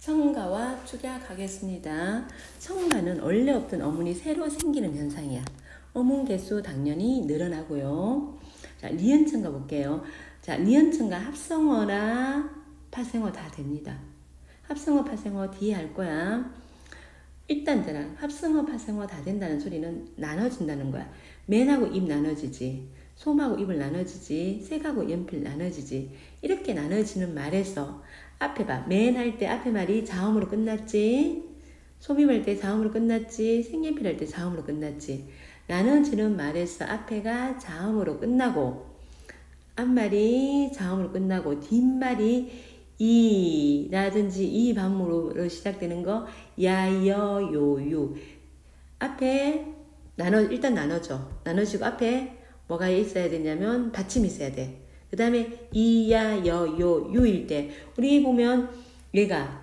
청가와 축약 하겠습니다. 청가는 원래 없던 어문이 새로 생기는 현상이야. 어문 개수 당연히 늘어나고요. 자, 니은청가 볼게요. 자, 니은청가 합성어나 파생어 다 됩니다. 합성어, 파생어 뒤에 할 거야. 일단 합성어, 파생어 다 된다는 소리는 나눠진다는 거야. 맨하고 입 나눠지지. 솜하고 입을 나눠지지. 색하고 연필 나눠지지. 이렇게 나눠지는 말에서 앞에 봐. 맨 할 때 앞에 말이 자음으로 끝났지. 솜입 할 때 자음으로 끝났지. 색연필 할 때 자음으로 끝났지. 나눠지는 말에서 앞에가 자음으로 끝나고 앞말이 자음으로 끝나고 뒷말이 이라든지 이 반문으로 시작되는 거 야, 여, 요, 유. 앞에 일단 나눠져. 나눠지고 앞에 뭐가 있어야 되냐면 받침이 있어야 돼. 그 다음에 이, 야, 여, 요, 유일 때 우리 보면 얘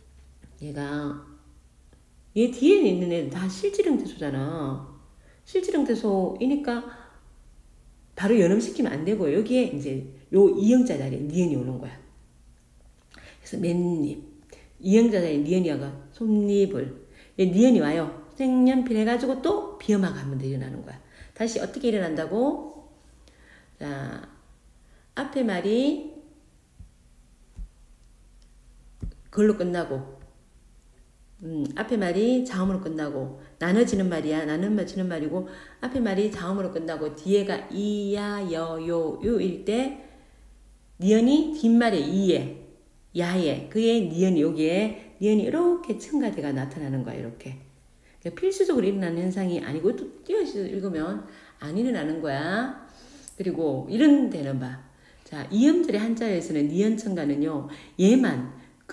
뒤에 있는 애는 다 실질형태소잖아. 실질형태소이니까 바로 연음시키면 안 되고 여기에 이제 요 이형자 자리에 니은이 오는 거야. 그래서 맨입 이형자 자리에 니은이 와가 솜잎을 니은이 와요. 색연필 해가지고 또 비음하고 한 번 더 일어나는 거야. 다시 어떻게 일어난다고? 자, 앞에 말이 그걸로 끝나고 앞에 말이 자음으로 끝나고 나눠지는 말이야. 나눠지는 말이고 앞에 말이 자음으로 끝나고 뒤에가 이야 여 요 요일 때 니은이 뒷말에 이에 야에 그의 니은이 여기에 니은이 이렇게 첨가돼가 나타나는 거야. 이렇게 그러니까 필수적으로 일어나는 현상이 아니고 또 띄어서 읽으면 안 일어나는 거야. 그리고 이런 데는 봐. 자, 이음절의 한자에서는 니은 첨가는요. 얘만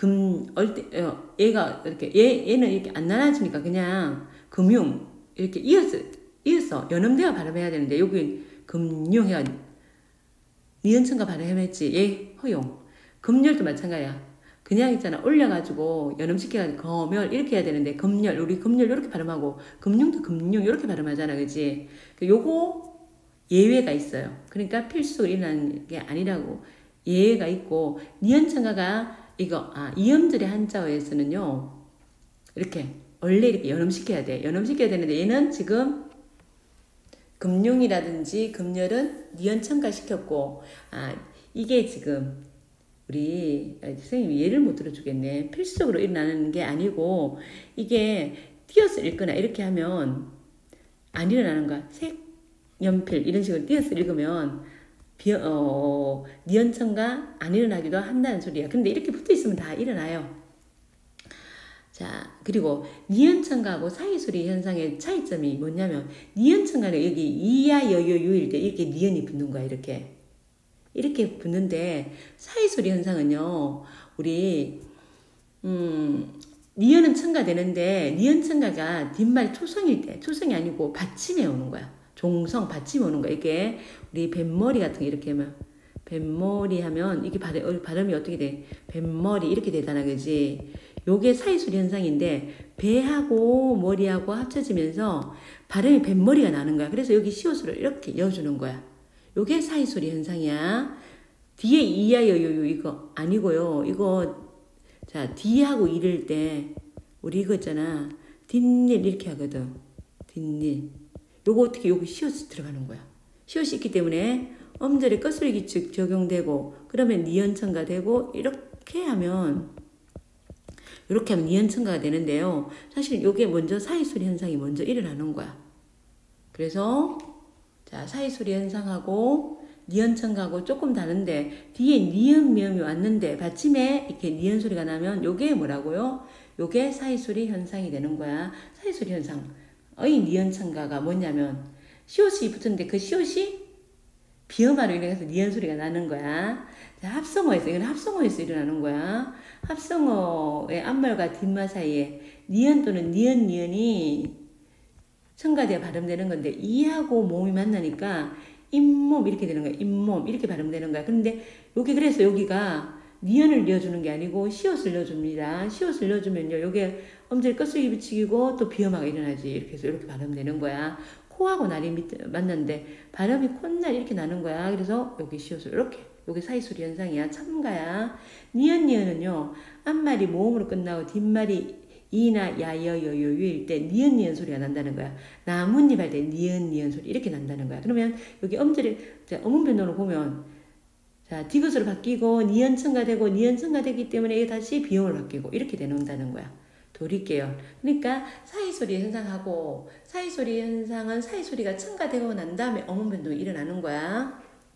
얘가 이렇게 얘는 이렇게 안 나눠지니까 그냥 금융 이렇게 이어서 연음대어 발음해야 되는데 여기 금융해야 니은청가 발음했지. 얘 허용. 금열도 마찬가지야. 그냥 있잖아 올려가지고 연음시켜가지고 거멸 이렇게 해야 되는데 금열 우리 금열 이렇게 발음하고 금융도 금융 이렇게 발음하잖아, 그지? 요거 예외가 있어요. 그러니까 필수 일어나는 게 아니라고 예외가 있고 니은청가가 이음절의 한자어에서는요, 이렇게, 원래 이렇게 연음시켜야 돼. 연음시켜야 되는데, 얘는 지금, 금융이라든지 금열은 니은청가 시켰고, 이게 지금, 우리, 선생님이 예를 못 들어주겠네. 필수적으로 일어나는 게 아니고, 이게 띄어서 읽거나 이렇게 하면, 안 일어나는 거야. 색, 연필, 이런 식으로 띄어서 읽으면, 니은청가 안 일어나기도 한다는 소리야. 근데 이렇게 붙어 있으면 다 일어나요. 자, 그리고 니은청가하고 사이소리 현상의 차이점이 뭐냐면 니은청가는 여기 이야 여요 유일 때 이렇게 니은이 붙는 거야. 이렇게 붙는데 사이소리 현상은요. 우리 니은은 청가되는데 니은청가가 뒷말 초성일 때 초성이 아니고 받침에 오는 거야. 종성 받침이 오는 거야. 이게 우리 뱃머리 같은 거 이렇게 하면 뱃머리 하면 이게 발음이 어떻게 돼? 뱃머리 이렇게 되잖아, 그지? 요게 사이소리 현상인데 배하고 머리하고 합쳐지면서 발음이 뱃머리가 나는 거야. 그래서 여기 시옷으로 이렇게 이어주는 거야. 요게 사이소리 현상이야. 뒤에 이야여요 이거 아니고요. 이거 자 뒤하고 이를 때 우리 이거 있잖아. 뒷일 이렇게 하거든. 뒷일. 요거 어떻게 요거 시옷이 들어가는 거야. 시옷이 있기 때문에 음절에 끝소리 기축 적용되고 그러면 니은청가 되고 이렇게 하면 니은청가가 되는데요. 사실 요게 먼저 사이소리 현상이 먼저 일어나는 거야. 그래서 자 사이소리 현상하고 니은청가하고 조금 다른데 뒤에 니은 미음이 왔는데 받침에 이렇게 니은 소리가 나면 요게 뭐라고요? 요게 사이소리 현상이 되는 거야. 사이소리 현상. 의 니은청가가 뭐냐면 시옷이 붙었는데 그 시옷이 비음화로 인해서 니은 소리가 나는 거야. 이건 합성어에서 일어나는 거야. 합성어의 앞말과 뒷말 사이에 니은 또는 니은이 첨가되어 발음되는 건데 이하고 몸이 만나니까 잇몸 이렇게 되는 거야. 잇몸 이렇게 발음되는 거야. 근데 그래서 여기가 니은을 이어주는 게 아니고 시옷을 넣어줍니다. 시옷을 넣어주면요. 요게 음절 끝소리 붙이고 또 비음화가 일어나지. 이렇게 해서 이렇게 발음되는 거야. 코하고 날이 만났는데 발음이 콧날 이렇게 나는 거야. 그래서 여기 시옷을 이렇게 요게 사이소리 현상이야. 첨가야. 니은니은은요. 앞말이 모음으로 끝나고 뒷말이 이나 야여여여일 때 니은니은 소리가 난다는 거야. 나뭇잎 할 때 니은니은 소리 이렇게 난다는 거야. 그러면 여기 음절이 어문 변동을 보면 자 디귿으로 바뀌고 니은 첨가되고 니은 첨가되기 때문에 이게 다시 비음으로 바뀌고 이렇게 되는다는 거야. 도리계열. 그러니까 사이소리 현상하고 사이소리 현상은 사이소리가 첨가되고 난 다음에 어문 변동이 일어나는 거야.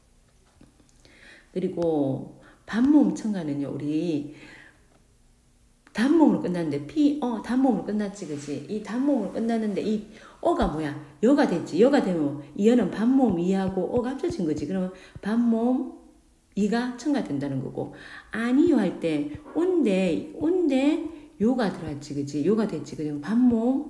그리고 반모음 첨가는요. 우리 단모음으로 끝났는데 단모음으로 끝났지 그지? 이 단모음으로 끝났는데 이 어가 뭐야? 여가 됐지. 여가 되면 이 여는 반모음 이하고 어가 합쳐진 거지. 그러면 반모음 이가 첨가된다는 거고 아니요 할 때 온데 요가 들어왔지 그지? 요가 됐지. 그러면 반모음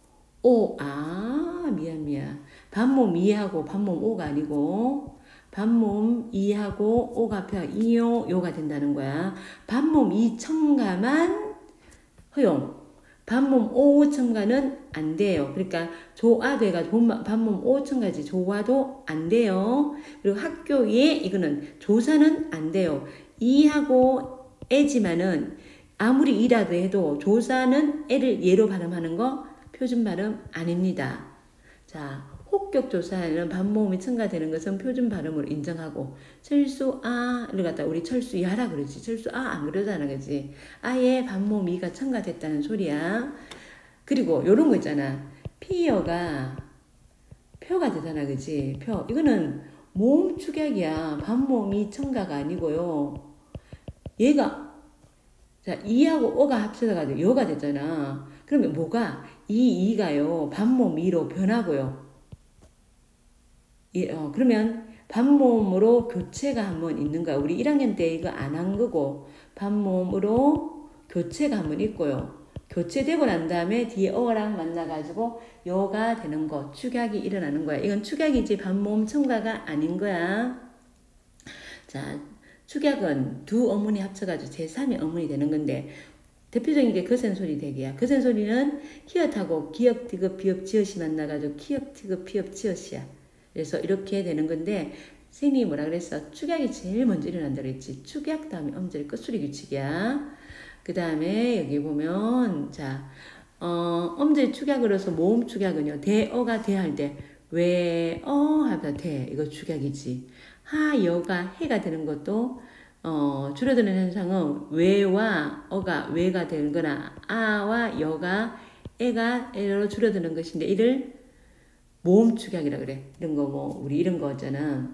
미안 반모음 이하고 반모음 오가 아니고 반모음 이하고 오가 앞에 이요 요가 된다는 거야. 반모음 이 첨가만 허용. 반모음 오 첨가는 안 돼요. 그러니까 조아돼가 반모음 오 첨가지 조화도 안 돼요. 그리고 학교에 이거는 조사는 안 돼요. 이하고 애지만은 아무리 이라도 해도 조사는 애를 예로 발음하는 거 표준 발음 아닙니다. 자, 혹격조사에는 반모음이 첨가되는 것은 표준 발음으로 인정하고 철수아를 갖다 우리 철수야라 그러지. 철수아 안 그러잖아 그지. 아예 반모음 이가 첨가됐다는 소리야. 그리고 요런 거 있잖아. 피어가 표가 되잖아 그지. 표 이거는 모음 축약이야. 반모음이 첨가가 아니고요. 얘가 자 이하고 어가 합쳐져가지고 여가 됐잖아. 그러면 뭐가 이가요 반모음 이로 변하고요. 그러면 반모음으로 교체가 한번 있는 거야. 우리 1학년 때 이거 안 한 거고 반모음으로 교체가 한번 있고요. 교체되고 난 다음에 뒤에 어랑 만나가지고 여가 되는 거 축약이 일어나는 거야. 이건 축약이지 반모음 첨가가 아닌 거야. 자, 축약은 두 어문이 합쳐가지고 제3의 어문이 되는 건데 대표적인 게 거센소리 대기야. 거센소리는 히읗하고 기역, 디귿, 비읍, 지읒이 만나가지고 기역, 디귿, 비읍, 지읒이야. 그래서 이렇게 되는 건데 선생님이 뭐라 그랬어? 축약이 제일 먼저 일어난다 그랬지. 축약 다음에 음절이 끝소리 규칙이야. 그 다음에 여기 보면 자 음절 축약으로서 모음 축약은요. 대어가 대할 때 외어 하다 대 이거 축약이지. 하여가 해가 되는 것도 줄어드는 현상은 외와 어가 외가 되는 거나 아와 여가 애가 애로 줄어드는 것인데 이를 모음 축약이라 그래. 이런 거 뭐 우리 이런 거 있잖아.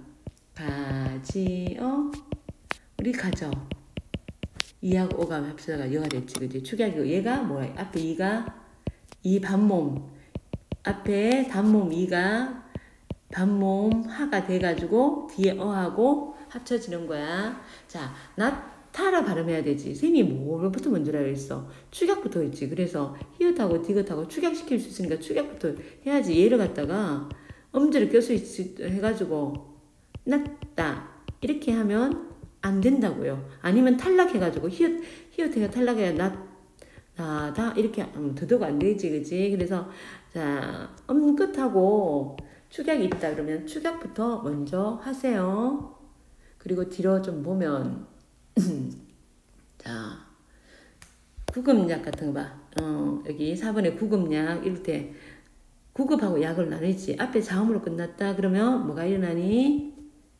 우리 가져. 이하고 오가 합쳐가 여가 됐지. 그지? 축약이고 얘가 뭐야? 앞에 이가 이 반모음 앞에 단모음 이가 반모음 하가 돼가지고 뒤에 어하고 합쳐지는 거야. 자, 나타라 발음해야 되지. 쌤이 뭐부터 먼저라 그랬어? 축약부터 했지. 그래서 히읗하고 디귿하고 축약시킬 수 있으니까 축약부터 해야지. 얘를 갖다가 음절을 껴서 해가지고 낫다 이렇게 하면 안 된다고요. 아니면 탈락해가지고 히읗해가 탈락해야 나다 이렇게 더더욱 안 되지. 그지? 그래서 자 끝하고 축약이 있다 그러면 축약부터 먼저 하세요. 그리고 뒤로 좀 보면 자 구급약 같은 거 봐. 여기 4번에 구급약 이럴 때 구급하고 약을 나누지. 앞에 자음으로 끝났다 그러면 뭐가 일어나니?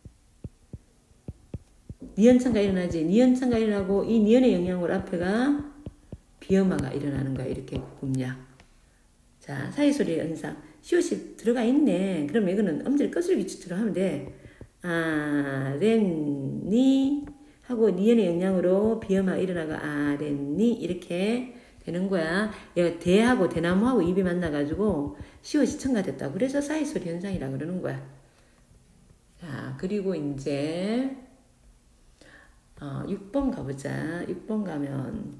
니은창가 일어나지. 니은창가 일어나고 이 니은의 영향으로 앞에가 비음화가 일어나는 거야. 이렇게 구급약. 자 사이소리 현상 시옷이 들어가 있네. 그럼 이거는 음절 끝소리 규칙처럼 하면 돼. 렌니 하고 니은의 영향으로 비음화 일어나가 렌니 이렇게 되는 거야. 얘가 대하고 대나무하고 입이 만나가지고 시옷이 첨가됐다. 그래서 사이소리 현상이라 그러는 거야. 자 그리고 이제 6번 가보자. 6번 가면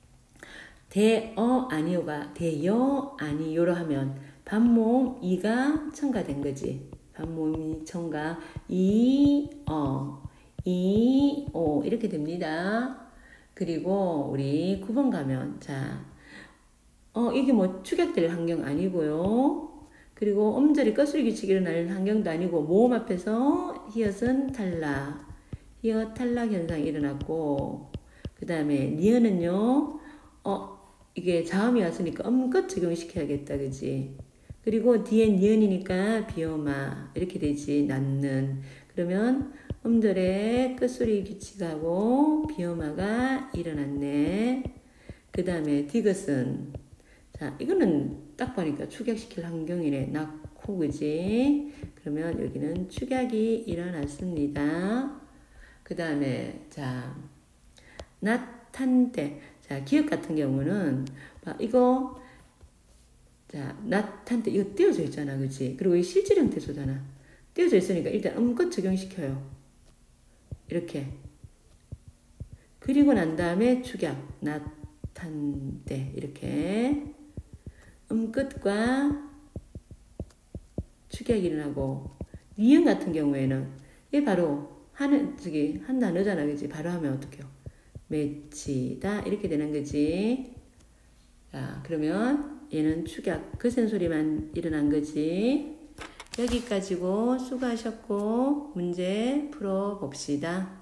대어 아니요가 대여 아니요로 하면 반모음 이가 첨가된 거지. 반모음이 첨가 이어 이오 이렇게 됩니다. 그리고 우리 9번 가면 자 이게 뭐 축약될 환경 아니고요. 그리고 음절이 끝소리 규칙이 일어날 환경도 아니고 모음 앞에서 히읗은 탈락 히읗 탈락 현상이 일어났고, 그 다음에 니은은요, 이게 자음이 왔으니까 음껏 적용시켜야겠다, 그지? 그리고 뒤에 니은이니까 비오마 이렇게 되지, 낳는. 그러면 음들의 끝소리 규칙하고 비오마가 일어났네. 그 다음에 디귿은, 자, 이거는 딱 보니까 축약시킬 환경이네. 낳고, 그지? 그러면 여기는 축약이 일어났습니다. 그 다음에, 자, 나탄때. 자, 기억 같은 경우는, 이거, 자, 나탄때, 이거 띄어져 있잖아. 그지? 그리고 이 실질 형태소잖아. 띄어져 있으니까 일단 음껏 적용시켜요. 이렇게. 그리고 난 다음에 축약. 나탄때. 이렇게. 끝과 축약이 일어나고, 니은 같은 경우에는, 얘 바로, 한 단어잖아, 그지? 바로 하면 어떡해요? 맺히다. 이렇게 되는 거지. 자, 그러면 얘는 축약, 거센 소리만 일어난 거지. 여기까지고 수고하셨고, 문제 풀어봅시다.